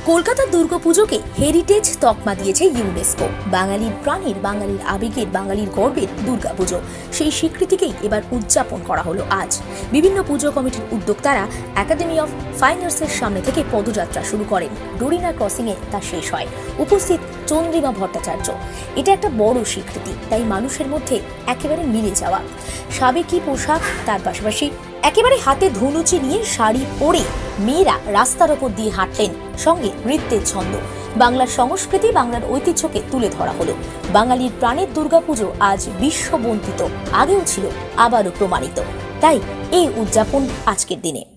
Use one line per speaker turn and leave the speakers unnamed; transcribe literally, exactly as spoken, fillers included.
কলকাতার দুর্গাপুজোকে হেরিটেজ তকমা দিয়েছে ইউনেস্কো। বাঙালির প্রাণের, বাঙালির আবেগের, বাঙালির গর্বের দুর্গাপুজো, সেই স্বীকৃতিকেই এবার উদযাপন করা হলো আজ। বিভিন্ন পুজো কমিটির উদ্যোক্তারা একাডেমি অফ ফাইন আর্টসের সামনে থেকে পদযাত্রা শুরু করেন। ডোরিনা ক্রসিংয়ে তা শেষ হয়। উপস্থিত চন্দ্রিমা ভট্টাচার্য। এটা একটা বড় স্বীকৃতি, তাই মানুষের মধ্যে একেবারে মিলে যাওয়া। সাবেকি পোশাক, তার পাশাপাশি একেবারে হাতে ধনুচি নিয়ে শাড়ি পরে মেয়েরা রাস্তার ওপর দিয়ে হাঁটলেন, সঙ্গে নৃত্যের ছন্দ। বাংলার সংস্কৃতি, বাংলার ঐতিহ্যকে তুলে ধরা হলো। বাঙালির প্রাণের দুর্গাপুজো আজ বিশ্ববন্দিত, আগেও ছিল, আবারও প্রমাণিত। তাই এই উদযাপন আজকের দিনে।